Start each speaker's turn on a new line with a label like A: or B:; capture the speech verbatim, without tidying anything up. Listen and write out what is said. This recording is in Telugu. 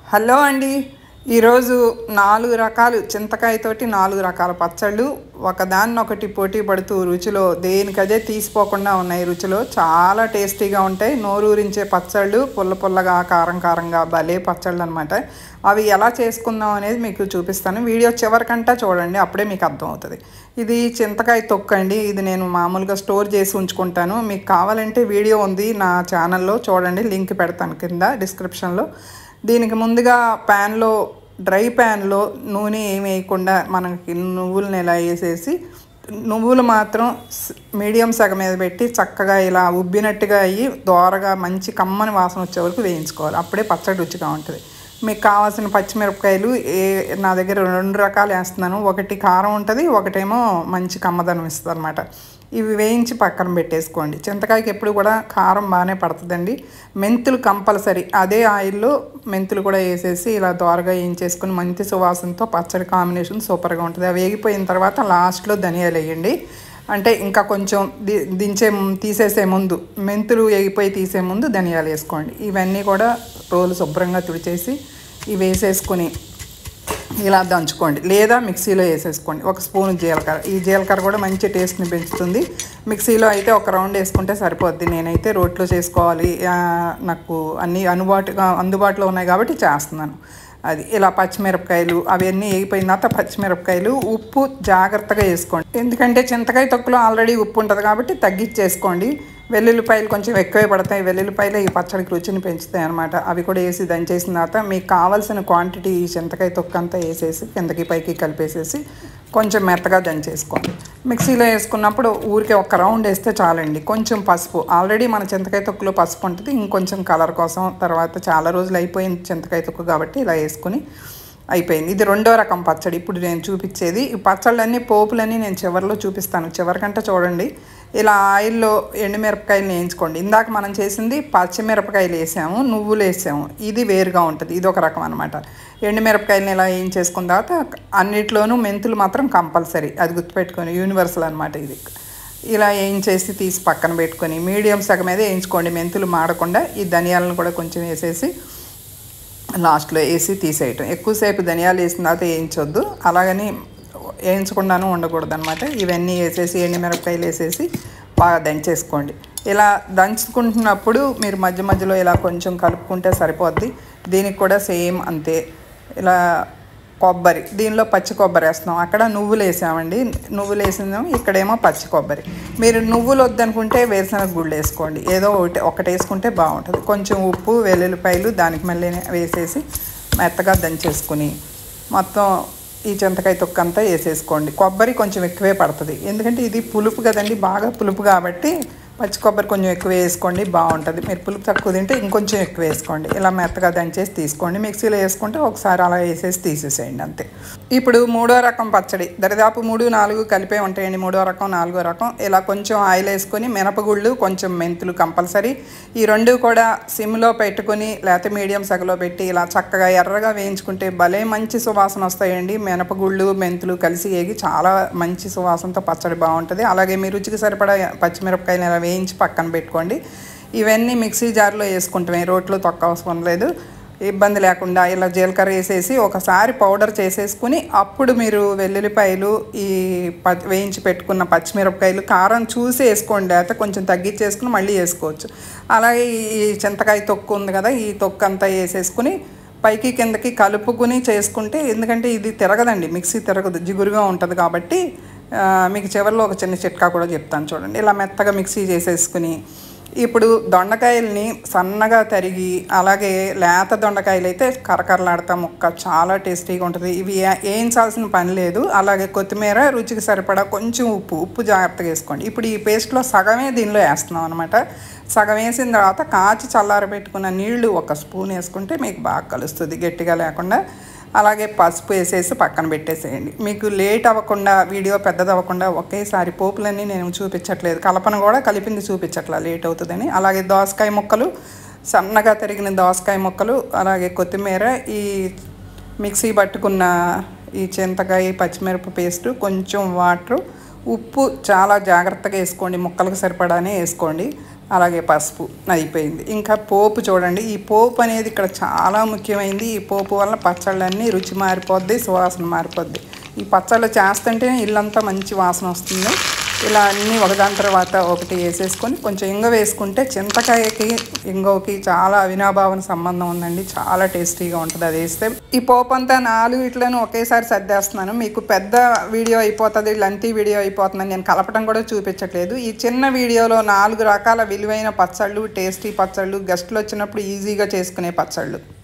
A: హలో అండి. ఈరోజు నాలుగు రకాలు చింతకాయతోటి నాలుగు రకాల పచ్చళ్ళు ఒకదాన్నొకటి పోటీ పడుతూ రుచిలో దేనికదే తీసిపోకుండా ఉన్నాయి. రుచిలో చాలా టేస్టీగా ఉంటాయి. నోరూరించే పచ్చళ్ళు, పుల్ల పుల్లగా కారం కారంగా భలే పచ్చళ్ళు అనమాట. అవి ఎలా చేసుకుందాం అనేది మీకు చూపిస్తాను. వీడియో చివరికంటా చూడండి, అప్పుడే మీకు అర్థమవుతుంది. ఇది చింతకాయ తొక్కు అండి. ఇది నేను మామూలుగా స్టోర్ చేసి ఉంచుకుంటాను. మీకు కావాలంటే వీడియో ఉంది నా ఛానల్లో, చూడండి, లింక్ పెడతాను కింద డిస్క్రిప్షన్లో. దీనికి ముందుగా ప్యాన్లో డ్రై ప్యాన్లో నూనె ఏమి వేయకుండా మనకి నువ్వులను ఇలా వేసేసి, నువ్వులు మాత్రం మీడియం సగం మీద పెట్టి చక్కగా ఇలా ఉబ్బినట్టుగా అయ్యి దోరగా మంచి కమ్మని వాసన వచ్చే వరకు వేయించుకోవాలి. అప్పుడే పచ్చడి రుచిగా ఉంటుంది. మీకు కావాల్సిన పచ్చిమిరపకాయలు ఏ నా దగ్గర రెండు రకాలు వేస్తున్నాను. ఒకటి కారం ఉంటుంది, ఒకటేమో మంచి కమ్మదనం ఇస్తుంది అనమాట. ఇవి వేయించి పక్కన పెట్టేసుకోండి. చింతకాయకి ఎప్పుడు కూడా కారం బాగానే పడుతుందండి. మెంతులు కంపల్సరీ అదే ఆయిల్లో మెంతులు కూడా వేసేసి ఇలా దోరగా వేయించేసుకుని మంచి సువాసనతో పచ్చడి కాంబినేషన్ సూపర్గా ఉంటుంది. అవి వేగిపోయిన తర్వాత లాస్ట్లో ధనియాలు వేయండి. అంటే ఇంకా కొంచెం ది దించే తీసేసే ముందు, మెంతులు వేగిపోయి తీసే ముందు ధనియాలు వేసుకోండి. ఇవన్నీ కూడా రోలు శుభ్రంగా తుడిచేసి ఇవి వేసేసుకొని ఇలా దంచుకోండి, లేదా మిక్సీలో వేసేసుకోండి. ఒక స్పూన్ జీలకర్ర, ఈ జీలకర్ర కూడా మంచి టేస్ట్ని పెంచుతుంది. మిక్సీలో అయితే ఒక రౌండ్ వేసుకుంటే సరిపోద్ది. నేనైతే రోట్లో చేసుకోవాలి, నాకు అన్నీ అందుబాటుగా అందుబాటులో ఉన్నాయి కాబట్టి చేస్తున్నాను. అది ఇలా పచ్చిమిరపకాయలు అవన్నీ వేగిపోయిన తర్వాత పచ్చిమిరపకాయలు, ఉప్పు జాగ్రత్తగా వేసుకోండి. ఎందుకంటే చింతకాయ తొక్కులో ఆల్రెడీ ఉప్పు ఉంటుంది కాబట్టి తగ్గించేసుకోండి. వెల్లుల్లిపాయలు కొంచెం ఎక్కువే పడతాయి. వెల్లుల్లిపాయలు ఈ పచ్చడికి రుచిని పెంచుతాయి అనమాట. అవి కూడా వేసి దంచేసిన తర్వాత మీకు కావాల్సిన క్వాంటిటీ ఈ చింతకాయ తొక్కు అంతా వేసేసి కిందకి పైకి కలిపేసేసి కొంచెం మెత్తగా దంచేసుకోండి. మిక్సీలో వేసుకున్నప్పుడు ఊరికే ఒక రౌండ్ వేస్తే చాలండి. కొంచెం పసుపు, ఆల్రెడీ మన చింతకాయ తొక్కులో పసుపు ఉంటుంది, ఇంకొంచెం కలర్ కోసం. తర్వాత చాలా రోజులు అయిపోయింది చింతకాయ తొక్కు కాబట్టి ఇలా వేసుకుని అయిపోయింది. ఇది రెండో రకం పచ్చడి ఇప్పుడు నేను చూపించేది. ఈ పచ్చళ్ళన్నీ పోపులన్నీ నేను చివరిలో చూపిస్తాను, చివరికంటే చూడండి. ఇలా ఆయిల్లో ఎండుమిరపకాయలు వేయించుకోండి. ఇందాక మనం చేసింది పచ్చిమిరపకాయలు వేసాము, నువ్వులు వేసాము, ఇది వేరుగా ఉంటుంది. ఇది ఒక రకం అనమాట. ఎండుమిరపకాయలని ఇలా వేయించేసుకున్న తర్వాత అన్నిట్లోనూ మెంతులు మాత్రం కంపల్సరీ, అది గుర్తుపెట్టుకొని, యూనివర్సల్ అనమాట ఇది. ఇలా వేయించేసి తీసి పక్కన పెట్టుకొని మీడియం సగం మీద వేయించుకోండి, మెంతులు మాడకుండా. ఈ ధనియాలను కూడా కొంచెం వేసేసి లాస్ట్లో వేసి తీసేయటం. ఎక్కువసేపు ధనియాలు వేసిన తర్వాత వేయించొద్దు, అలాగని వేయించకుండాను ఉండకూడదు అనమాట. ఇవన్నీ వేసేసి ఎండుమిరపకాయలు వేసేసి బాగా దంచేసుకోండి. ఇలా దంచుకుంటున్నప్పుడు మీరు మధ్య మధ్యలో ఇలా కొంచెం కలుపుకుంటే సరిపోద్ది. దీనికి కూడా సేమ్ అంతే. ఇలా కొబ్బరి, దీనిలో పచ్చి కొబ్బరి వేస్తున్నాం, అక్కడ నువ్వులు వేసామండి. నువ్వులు వేసిందాం, ఇక్కడేమో పచ్చి కొబ్బరి. మీరు నువ్వులు వద్దనుకుంటే వేరుశనగ గుళ్ళు వేసుకోండి, ఏదో ఒకటి ఒకటి వేసుకుంటే బాగుంటుంది. కొంచెం ఉప్పు, వెల్లుల్లిపాయలు దానికి మళ్ళీ వేసేసి మెత్తగా దంచేసుకుని మొత్తం ఈ చింతకాయ తొక్కు అంతా వేసేసుకోండి. కొబ్బరి కొంచెం ఎక్కువే పడుతుంది, ఎందుకంటే ఇది పులుపు కదండి, బాగా పులుపు కాబట్టి పచ్చి కొబ్బరి కొంచెం ఎక్కువ వేసుకోండి, బాగుంటుంది. మీరు పులుపు తక్కువ తింటే ఇంకొంచెం ఎక్కువ వేసుకోండి. ఇలా మెత్తగా దంచేసి తీసుకోండి. మిక్సీలో వేసుకుంటే ఒకసారి అలా వేసేసి తీసేసేయండి అంతే. ఇప్పుడు మూడో రకం పచ్చడి, దరిదాపు మూడు నాలుగు కలిపే ఉంటాయండి. మూడో రకం, నాలుగో రకం. ఇలా కొంచెం ఆయిల్ వేసుకొని మినపగుళ్ళు, కొంచెం మెంతులు కంపల్సరీ. ఈ రెండు కూడా సిమ్లో పెట్టుకొని లేకపోతే మీడియం సగలో పెట్టి ఇలా చక్కగా ఎర్రగా వేయించుకుంటే భలే మంచి సువాసన వస్తాయండి. మినపగుళ్ళు, మెంతులు కలిసి వేగి చాలా మంచి సువాసనతో పచ్చడి బాగుంటుంది. అలాగే మీ రుచికి సరిపడా పచ్చిమిరపకాయలు ఇలా వేయించి పక్కన పెట్టుకోండి. ఇవన్నీ మిక్సీ జార్లో వేసుకుంటామే, రోట్లో తొక్క అవసరం లేదు, ఇబ్బంది లేకుండా. ఇలా జీలకర్ర వేసేసి ఒకసారి పౌడర్ చేసేసుకుని అప్పుడు మీరు వెల్లుల్లిపాయలు, ఈ ప వేయించి పెట్టుకున్న పచ్చిమిరపకాయలు, కారం చూసి వేసుకోండి, అయితే కొంచెం తగ్గించేసుకుని మళ్ళీ వేసుకోవచ్చు. అలాగే ఈ చింతకాయ తొక్కు ఉంది కదా, ఈ తొక్కు అంతా వేసేసుకుని పైకి కిందకి కలుపుకుని చేసుకుంటే, ఎందుకంటే ఇది తిరగదండి, మిక్సీ తిరగదు, జిగురుగా ఉంటుంది కాబట్టి. మీకు చివరిలో ఒక చిన్న చిట్కా కూడా చెప్తాను చూడండి. ఇలా మెత్తగా మిక్సీ చేసేసుకుని ఇప్పుడు దొండకాయల్ని సన్నగా తరిగి, అలాగే లేత దొండకాయలు అయితే కరకరలాడతా ముక్క చాలా టేస్టీగా ఉంటుంది. ఇవి వేయించాల్సిన పని లేదు. అలాగే కొత్తిమీర, రుచికి సరిపడా కొంచెం ఉప్పు, ఉప్పు జాగ్రత్తగా వేసుకోండి. ఇప్పుడు ఈ పేస్ట్లో సగమే దీనిలో వేస్తున్నాం అనమాట. సగం వేసిన తర్వాత కాచి చల్లారబెట్టుకున్న నీళ్లు ఒక స్పూన్ వేసుకుంటే మీకు బాగా కలుస్తుంది, గట్టిగా లేకుండా. అలాగే పసుపు వేసేసి పక్కన పెట్టేసేయండి. మీకు లేట్ అవ్వకుండా, వీడియో పెద్దది అవ్వకుండా ఒకేసారి పోపులన్నీ నేను చూపించట్లేదు, కలపన కూడా కలిపింది చూపించట్లేదు, లేట్ అవుతుందని. అలాగే దోసకాయ ముక్కలు, సన్నగా తరిగిన దోసకాయ ముక్కలు, అలాగే కొత్తిమీర, ఈ మిక్సీ పట్టుకున్న ఈ చింతకాయ పచ్చిమిరప పేస్టు, కొంచెం వాటరు, ఉప్పు చాలా జాగ్రత్తగా వేసుకోండి, ముక్కలకు సరిపడానే వేసుకోండి. అలాగే పసుపు అయిపోయింది. ఇంకా పోపు చూడండి. ఈ పోపు అనేది ఇక్కడ చాలా ముఖ్యమైనది. ఈ పోపు వల్ల పచ్చళ్ళన్నీ రుచి మారిపోద్ది, సువాసన మారిపోద్ది. ఈ పచ్చళ్ళు చేస్తుంటే ఇల్లంతా మంచి వాసన వస్తుంది. ఇలా అన్నీ ఒకదాని తర్వాత ఒకటి వేసేసుకొని కొంచెం ఇంగ వేసుకుంటే చింతకాయకి ఇంగువకి చాలా అవినాభావన సంబంధం ఉందండి. చాలా టేస్టీగా ఉంటుంది అది వేస్తే. ఈ పోపు అంతా నాలుగు ఇట్లను ఒకేసారి సర్దేస్తున్నాను. మీకు పెద్ద వీడియో అయిపోతుంది, లెంతీ వీడియో అయిపోతుందని నేను కలపడం కూడా చూపించట్లేదు. ఈ చిన్న వీడియోలో నాలుగు రకాల విలువైన పచ్చళ్ళు, టేస్టీ పచ్చళ్ళు, గెస్టులు వచ్చినప్పుడు ఈజీగా చేసుకునే పచ్చళ్ళు.